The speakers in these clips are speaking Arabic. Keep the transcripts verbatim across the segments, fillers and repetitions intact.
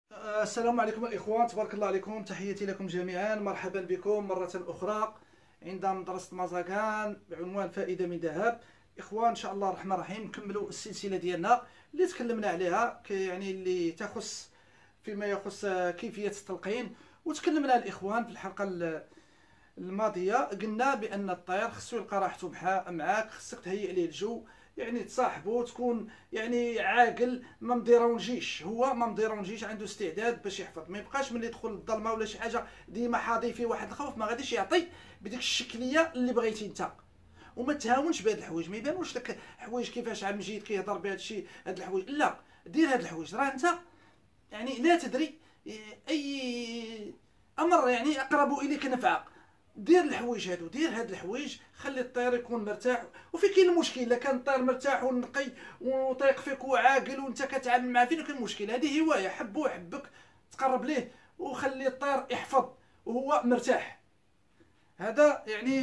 السلام عليكم الإخوان، تبارك الله عليكم، تحياتي لكم جميعا، مرحبا بكم مرة أخرى عند مدرسة مزاكان بعنوان فائدة من ذهب. إخوان إن شاء الله الرحمن الرحيم نكملوا السلسلة ديالنا اللي تكلمنا عليها، يعني اللي تخص فيما يخص كيفية التلقين. وتكلمنا الإخوان في الحلقة الماضية، قلنا بأن الطير خصو يلقى راحته معاك، خصك تهيئ ليه الجو، يعني تصاحبو، تكون يعني عاقل، ما مديرونجيش، هو ما مديرونجيش، عنده استعداد باش يحفظ، ما يبقاش ملي يدخل الظلمه ولا شي حاجه ديما حاضي فيه واحد الخوف، ما غاديش يعطي بديك الشكليه اللي بغيتي انت. وما تهاونش بهاد الحوايج، ما يبانوش لك حوايج كيفاش عم جيد كيهضر بهاد الشيء، هاد الحوايج لا، دير هاد الحوايج، راه انت يعني لا تدري اي امر يعني اقرب اليك نفعا. دير الحوايج هادو، دير هاد الحوايج، خلي الطير يكون مرتاح. وفي كاين المشكل الا كان الطير مرتاح ونقي وطايق فيك وعاقل وانت كتعامل معاه، فين كاين المشكل؟ هذه هوايه، حبو حبك، تقرب ليه وخلي الطير يحفظ وهو مرتاح. هذا يعني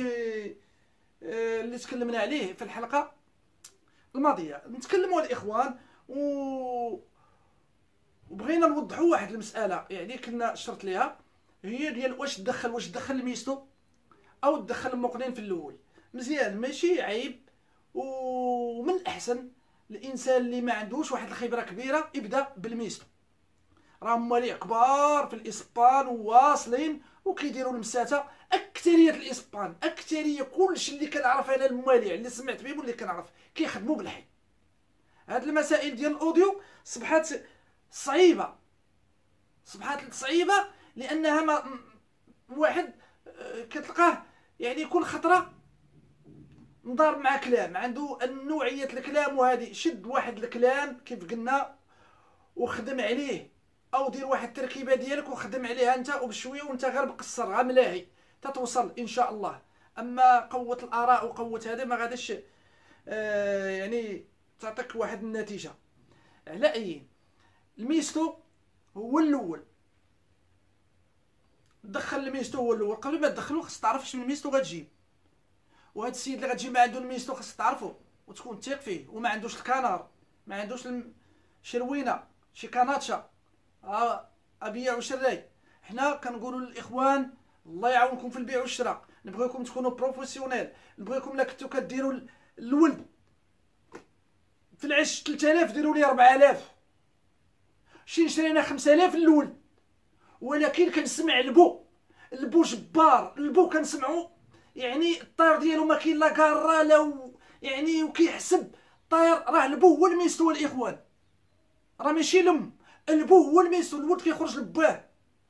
آه، اللي تكلمنا عليه في الحلقه الماضيه. نتكلموا الاخوان و وبغينا نوضحوا واحد المساله، يعني كنا شرط ليها، هي ديال واش تدخل واش تدخل الميستو او تدخل المقنين في الاول. مزيان، ماشي عيب، ومن الاحسن الانسان اللي ما عندوش واحد الخبره كبيره يبدا بالميستو. راه موالي كبار في الاسبان وواصلين وكيديروا المساته، اكثريه الاسبان، اكثريه كلشي اللي كنعرف انا الموالي اللي سمعت بهم واللي كنعرف كيخدموا بالحي. هاد المسائل ديال الاوديو صبحات صعيبه، صبحات صعيبه لانها ما واحد كتلقاه يعني كل خطره مضارب مع كلام، عنده النوعيه الكلام، وهذه شد واحد الكلام كيف قلنا وخدم عليه، او دير واحد التركيبه ديالك وخدم عليها انت وبشويه، وانت غير مقصر ملاهي تتوصل ان شاء الله. اما قوه الاراء وقوه هذا ما غاديش آه يعني تعطيك واحد النتيجه. على اي الميستو هو الاول، دخل الميستو هو الاول. قبل ما تدخلو خصك تعرف شنو الميستو غتجيب، وهذا السيد اللي غتجيب ما عنده الميستو خصك تعرفو وتكون تيق فيه، وما عندوش الكنار، ما عندوش شروينه شي كاناتشا آه ابيع وشراي. حنا كنقولوا للاخوان الله يعاونكم في البيع والشراء، نبغيكم تكونوا بروفيسيونيل، نبغيكم لا كنتو كديروا الولد في العش ثلاثة آلاف ديروا لي أربعة آلاف، شي نشرينا خمسة آلاف الولد، ولكن كنسمع البو البو جبار، البو كنسمعو يعني الطير ديالو ما كاين لا كارا لا يعني، وكيحسب الطير راه البو هو الميستو الاخوان، راه ماشي لم، البو هو الميستو، الولد كيخرج لباه.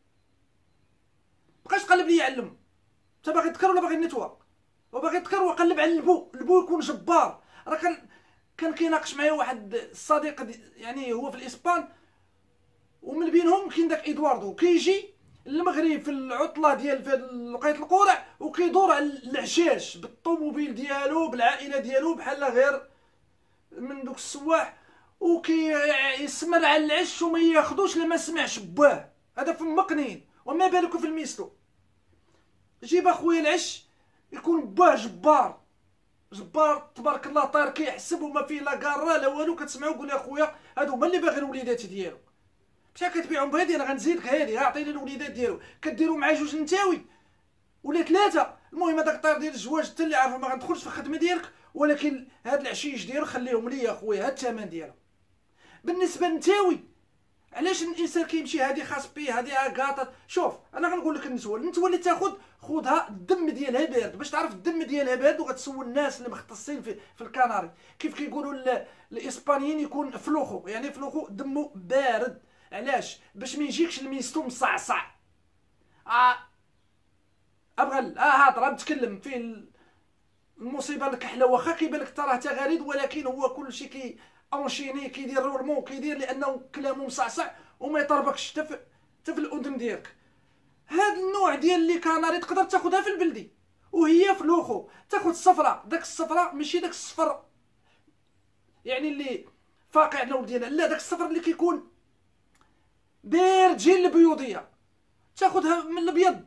بقاش تقلب لي على الام، انت باغي تذكر ولا باغي نتوا؟ وباغي تذكر وقلب على البو، البو يكون جبار. راه كان كان كيناقش معايا واحد الصديق يعني هو في الاسبان، ومن بينهم كاين داك ادواردو كيجي المغرب في العطله ديال في لقيت القرع وكيدور على العشاش بالطوموبيل ديالو بالعائله ديالو بحال غير من دوك السواح، وكيسمر على العش وما ياخذوش لما سمعش باه. هذا في مقنين، وما بالك في الميستو. جيب اخويا العش يكون باه جبار جبار تبارك الله، طاير كيحسب وما فيه لا كارا لا والو، كتسمعو قول يا خويا هادو هما اللي باغيين الوليدات ديالو، مشى كتبيعهم بهادي، انا غنزيدك هادي، عطيني الوليدات ديالو، كديروا معاه جوج نتاوي ولا ثلاثه. المهم هذاك الطير ديال الزواج انت اللي عارفه، ما غندخلش في الخدمه ديالك، ولكن هاد العشيش ديالو خليهم ليا اخويا، هاد الثمن ديالو. بالنسبه للنتاوي، علاش الانسان كيمشي هادي خاص بيه هادي اكاطات؟ شوف انا غنقول لك النتوه، النتوه اللي تاخذ خذها الدم ديالها بارد، باش تعرف الدم ديالها بارد، وغتسول الناس اللي مختصين في, في الكناري كيف كيقولوا الاسبانيين يكون فلوخو، يعني فلوخو دمه بارد. علاش؟ باش ما يجيكش الميستو مصعصع. اه ابغى اه هضره نتكلم فيه المصيبه الكحله، واخا كيبان لك راه تغاريد، ولكن هو كلشي كي اونشيني كيدير رولمون كيدير لانه كلامه مصعصع وما يطربكش حتى في حتى في الاذن ديالك. هاد النوع ديال لي كاناري تقدر تاخذها في البلدي وهي في لوخو، تاخذ الصفراء، داك الصفراء ماشي داك الصفر يعني اللي فاقع اللون ديالها، لا داك الصفر اللي كيكون بارد جيل البيوضيه، تاخذها من الابيض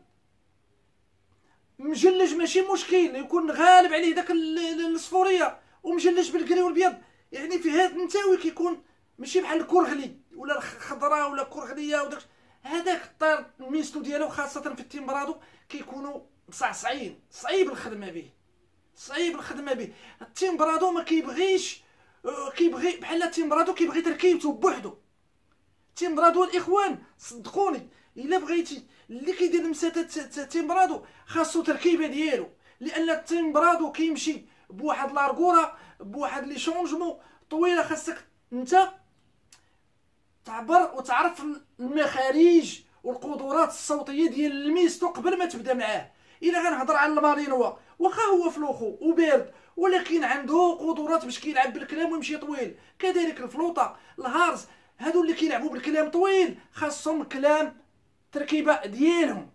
مجلج، ماشي مشكل يكون غالب عليه داك الصفوريه ومجلج بالكري والابيض، يعني في هاد النتاوي كيكون ماشي بحال الكرغلي ولا الخضراء ولا الكرغليه وداك هذاك الطير الميستو ديالو خاصه في التيمبرادو كيكونوا مصعصعين، صعيب الخدمه به، صعيب الخدمه به. التيمبرادو ما كيبغيش، كيبغي بحال التيمبرادو كيبغي تركيبته بوحدو. التيمبرادو الاخوان صدقوني الا بغيتي اللي كيدير المساتات التيمبرادو خاصو تركيبه ديالو، لان التيمبرادو كيمشي بواحد لارغوره بواحد لي شونجمون طويله. خاصك انت تعبر وتعرف المخارج والقدرات الصوتيه ديال الميستو قبل ما تبدا معاه. الا غنهضر على المارينوا واخا هو فلوخو وبارد ولكن عنده قدرات باش كيلعب بالكلام ويمشي طويل، كذلك الفلوطه الهارز هادو اللي كيلعبوا بالكلام طويل خاصهم كلام تركيبه ديالهم.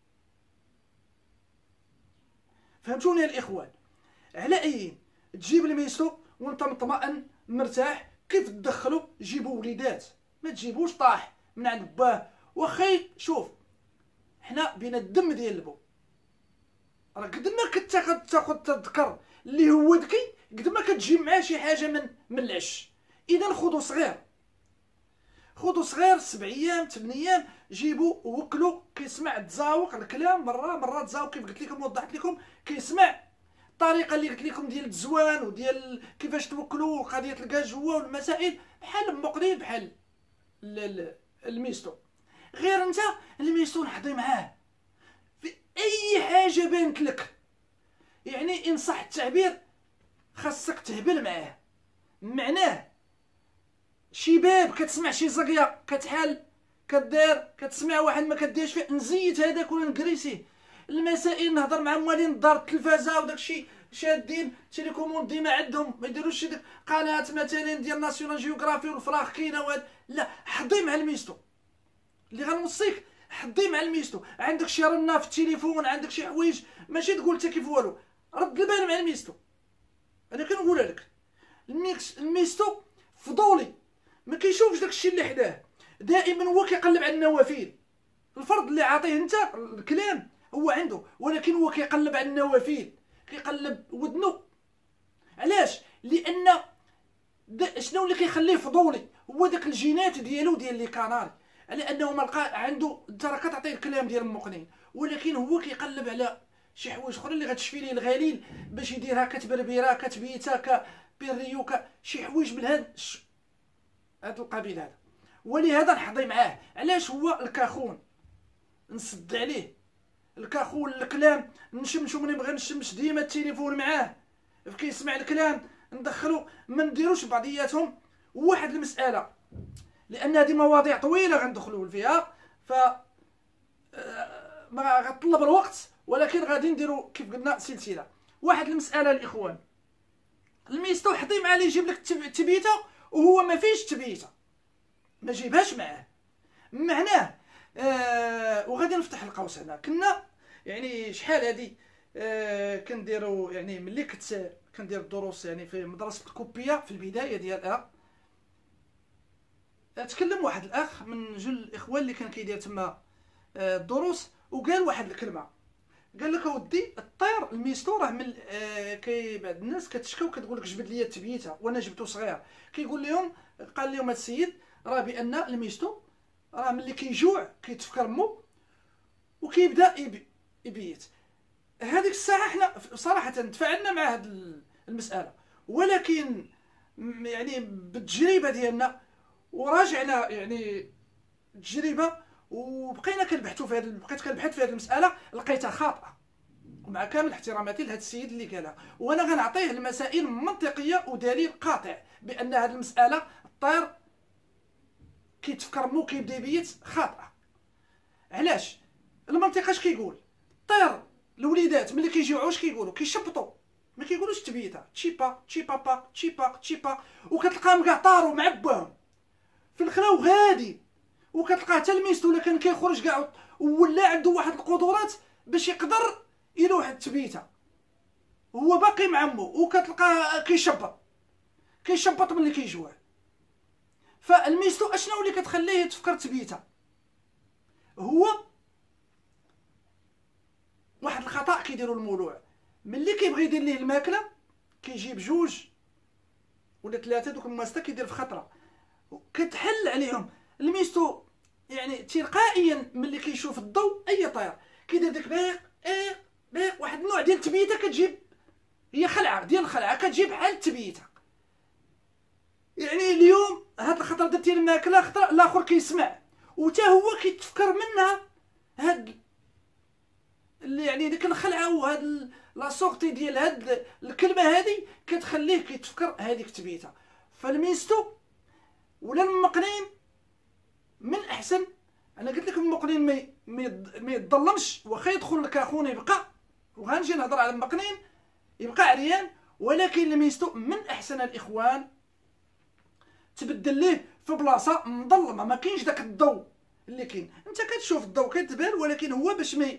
فهمتوني الاخوان؟ على اي تجيب الميستو وانت مطمئن مرتاح. كيف تدخلو؟ جيبوا وليدات، ما تجيبوش طاح من عند باه. وخي شوف حنا بين الدم ديال البو، راه قد ما كتاخد تاخد تذكر اللي هو ذكي قد ما كتجيب معاه شي حاجه من من العش. اذا خذوا صغير، خذوا صغير سبع ايام ثمان ايام، جيبوا وكلوا كيسمع تزاوق الكلام مره مره تزاوق كيف قلت لكم وضحت لكم. كيسمع الطريقه اللي قلت لكم ديال التزوان وديال كيفاش توكلوا وقضيه الكاجوا والمسائل بحال مقليل بحال الميستو. غير انت الميستو نحضي معاه في اي حاجه بانت لك، يعني ان صح التعبير خاصك تهبل معاه. معناه شي باب كتسمع شي زقيه كتحال كدير كتسمع واحد ما كديرش فيه نزيت هذاك ولا نكريسيه. المسائل نهضر مع موالين الدار التلفازه وداكشي شادين تيليكوموند ديما عندهم ما يديروش شي قناه مثلا ديال ناسيونال جيوغرافي والفراخ كاينه وهاد لا. حضي مع الميستو اللي غنوصيك، حضي مع الميستو. عندك شي رنه في التليفون، عندك شي حوايج ماشي تقول حتى كيف والو، رد البال مع الميستو. انا كنقولها لك الميكس الميستو فضولي ما كيشوفش داكشي اللي حداه، دائما هو كيقلب على النوافذ. الفرض اللي عاطيه انت الكلام هو عنده، ولكن هو كيقلب على النوافذ، كيقلب ودنو. علاش؟ لان شنو اللي كيخليه فضولي؟ هو داك الجينات ديالو ديال لي كاناري، على انه ما لقى عنده. انت راه كتعطيه الكلام ديال المقنين، ولكن هو كيقلب على شي حوايج اخرى اللي غتشفي ليه الغليل باش يديرها كتبربيره كتبيته كبيريو شي حوايج من هاد هاد القبيل هذا. ولهذا نحضي معاه. علاش؟ هو الكاخون نسد عليه، الكاخون الكلام نشمشو ملي نبغي نشمش ديما التليفون معاه كيسمع الكلام ندخلو. ما نديروش بعضياتهم. واحد المساله لان هذه مواضيع طويله غندخلوا فيها ف ما غتطلب الوقت، ولكن غادي نديروا كيف قلنا سلسله. واحد المساله الاخوان، الميستو حضي معاه اللي يجيب لك التبيته وهو ما فيش تبيته ما جيبهاش معاه. معناه آه وغادي نفتح القوس هنا. كنا يعني شحال هادي آه كنديروا يعني ملي كنت كندير الدروس يعني في مدرسه الكوبيه في البدايه ديالها. تكلم واحد الاخ من جل الاخوان اللي كان كيدير تما آه الدروس وقال واحد الكلمه، قال لك اودي الطير الميستو راه من آه كي بعض الناس كتشكى وكتقول لك جبد لي التبيته وانا جبتو صغير. كيقول لهم قال لهم هذا السيد راه بان الميستو راه ملي كيجوع كيتفكر مو وكيبدا يبيت. هذيك الساعه حنا صراحه تفاعلنا مع هذه المساله، ولكن يعني بالتجربه ديالنا وراجعنا يعني التجربه وبقينا كنبحثوا في هذه بقيت كنبحث في هذه المساله لقيتها خاطئه، ومع كامل احتراماتي لهذا السيد اللي قالها. وانا غنعطيه المسائل منطقيه ودليل قاطع بان هذه المساله الطير كيتفكر مو كيبدا يبيت خاطئه. علاش؟ المنطق اش كيقول؟ الطير الوليدات ملي كيجيو واش كيقولوا؟ كيشبطوا ما كيقولوش تبيته تشيبا تشيبابا تشيبا تشيبا، وكتلقاهم كاع طاروا مع باهم في الخلا وغادي. وكتلقاه حتى الميستو ولا كان كيخرج كاع ولا عنده واحد القدرات باش يقدر يلوح التبيته هو باقي مع مو، وكتلقاه كيشبط كيشبط ملي كيجوع. فالميستو اشنو اللي كتخليه يتفكر تبيته؟ هو واحد الخطا كيديروا المولوع ملي كيبغي يدير ليه الماكله كيجيب جوج ولا ثلاثه دوك الماسطه كيدير في خطره، كتحل عليهم. الميستو يعني تلقائيا ملي كيشوف الضوء اي طير كيدير ديك بيق ايه بيق، واحد النوع ديال التبيته كتجيب، هي خلعه ديال الخلعه كتجيب بحال التبيته. يعني اليوم هاد الخطره درتي الماكله خطره الاخر كيسمع وتا هو كيتفكر منها هاد اللي يعني ديك الخلعه وهاد لا سورتي ديال هاد الكلمه هادي كتخليه كيتفكر هذيك التبيته. فالميستو ولا المقنين من احسن، انا قلت لكم المقنين مي ما يتظلمش، واخا يدخل الكاخون يبقى، وغنجي نهضر على المقنين يبقى عريان، ولكن الميستو من احسن الاخوان تبدل ليه في بلاصه مظلمه، ما كاينش داك الضوء اللي كاين. انت كتشوف الضوء كتبان، ولكن هو باش ما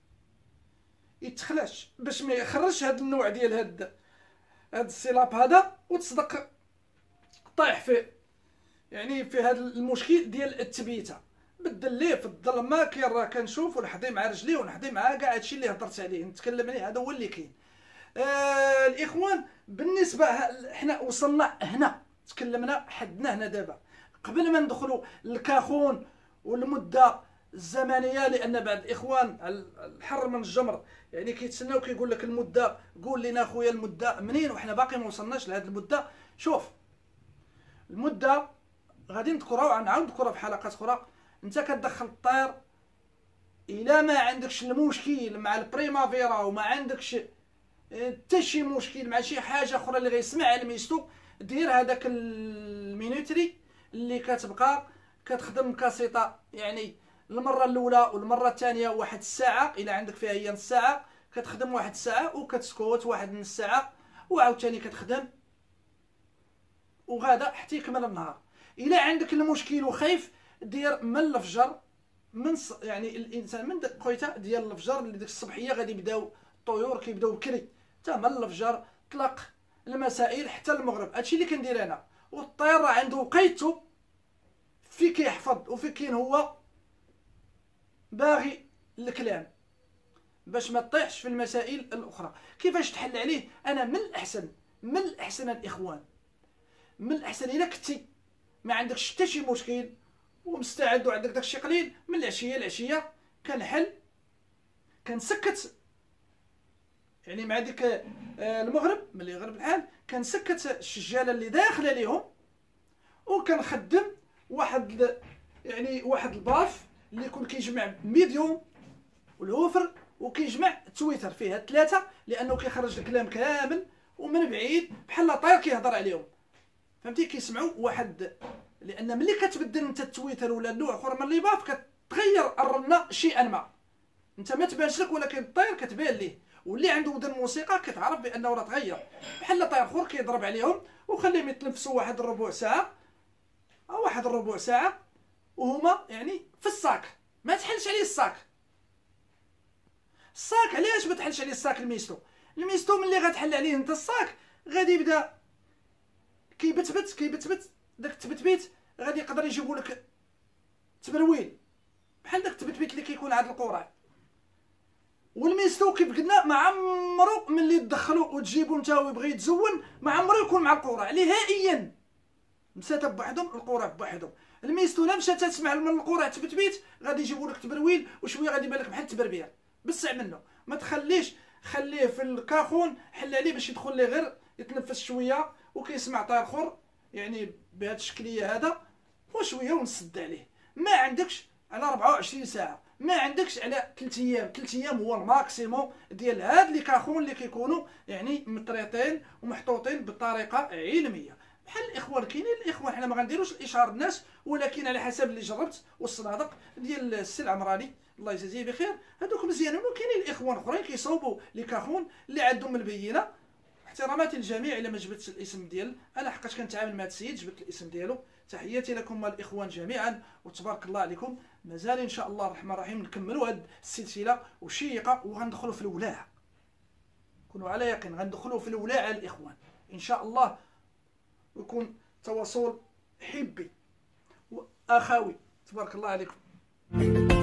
يتخلاش، باش ما يخرجش هذا النوع ديال هاد هاد السيلاب هذا وتصدق طايح فيه، يعني في هذا المشكل ديال التبيته. بدل ليه في الظلمه كي راه كنشوف ونحضي مع رجليه ونحضي مع كاع هادشي اللي هضرت عليه نتكلم عليه، هذا هو اللي كاين. آه الاخوان بالنسبه حنا وصلنا هنا، تكلمنا حدنا هنا دابا. قبل ما ندخلوا للكاخون والمده الزمنيه، لان بعض الاخوان الحر من الجمر يعني كيتسناو كيقول لك المده، قول لنا خويا المده منين وحنا باقي ما وصلناش لهاد المده. شوف المده غادي نذكرها وغنعاود نذكرها في حلقات اخرى. انت كتدخل الطير الا ما عندكش المشكل مع البريمافيرا وما عندكش حتى شي مشكل مع شي حاجه اخرى اللي غيسمع على الميستو، دير هذاك المينوتري اللي كتبقى كتخدم كاسيطه، يعني المره الاولى والمره الثانيه واحد الساعه، الا عندك فيها هي نص ساعه كتخدم واحد الساعه وكتسكوت واحد نص ساعه وعاوتاني كتخدم، وغادا حتى يكمل النهار. الا عندك المشكل وخايف دير من الفجر، من ص... يعني الانسان من ديك قويته ديال الفجر اللي ديك الصبحيه غادي يبداو الطيور كيبداو بكري، حتى من الفجر طلق المسائل حتى المغرب. هادشي اللي كندير انا. والطير راه عنده وقيته في كيحفظ وفي كاين هو باغي الكلام باش ما تطيحش في المسائل الاخرى. كيفاش تحل عليه؟ انا من الاحسن من الاحسن الاخوان من الاحسن الا كنتي ما عندكش حتى شي مشكل ومستعد وعندك داكشي قليل، من العشيه العشيه كنحل كنسكت، يعني مع ديك المغرب ملي يغرب الحال كنسكت الشجاله اللي داخله ليهم، وكنخدم واحد يعني واحد الباف اللي يكون كيجمع ميديوم والهوفر وكيجمع تويتر فيها ثلاثه، لانه كيخرج الكلام كامل ومن بعيد بحال طير كيهضر عليهم، فهمتي؟ كيسمعوا واحد، لان ملي كتبدل انت التويتر ولا نوع اخر من لي باف كتغير الرنه شيئا ما، انت ما تبانش لك ولكن الطير كتبان ليه، واللي عنده ودن موسيقى كتعرف بانه راه تغير. بحال طير اخر كيضرب عليهم وخليهم يتنفسوا واحد الربع ساعه او واحد الربع ساعه وهما يعني في الصاك، ما تحلش عليه الصاك. الصاك علاش ما تحلش عليه الصاك؟ الميستو الميستو ملي غتحل عليه انت الصاك غادي يبدا كيبتبت كيبتبت داك التبتبيت، غادي يقدر يجيبوا لك تبرويل بحال داك التبتبيت اللي كيكون عند القرع. والميستو كيف قلنا ما عمرو ملي تدخلوا وتجيبوا نتا ويبغي يتزون ما عمرو يكون مع القرع نهائيا، مساتا بوحدهم القرع بوحدهم. الميستو لا مشات تسمع من القرع تبتبيت غادي يجيبوا لك تبرويل وشويه غادي يبان لك بحال التبربير، بسع منه ما تخليش، خليه في الكاخون، حل عليه باش يدخل ليه غير يتنفس شويه وكيسمع طير اخر يعني بهذه الشكليه هذا وشويه ونسد عليه. ما عندكش على أربعة وعشرين ساعه، ما عندكش على ثلاث ايام، ثلاث ايام هو الماكسيموم ديال هاد لي كاخون اللي كيكونوا يعني مطريطين ومحطوطين بطريقه علميه. بحال الاخوان كاينين الاخوان حنا ما غنديروش الاشهار الناس، ولكن على حسب اللي جربت والصنادق ديال السي العمراني الله يجازيه بخير هذوك مزيانين، وكاينين الاخوان اخرين كيصوبوا لي كاخون اللي عندهم البينه. احتراماتي للجميع الا ما جبتش الاسم ديال انا حقاش كنتعامل مع هذا السيد جبت الاسم ديالو. تحياتي لكم الاخوان جميعا وتبارك الله عليكم. مازال ان شاء الله الرحمن الرحيم نكملوا هذه السلسله وشيقه وغندخلوا في الولاعه، كونوا على يقين غندخلوا في الولاعه الاخوان ان شاء الله، ويكون تواصل حبي واخوي. تبارك الله عليكم.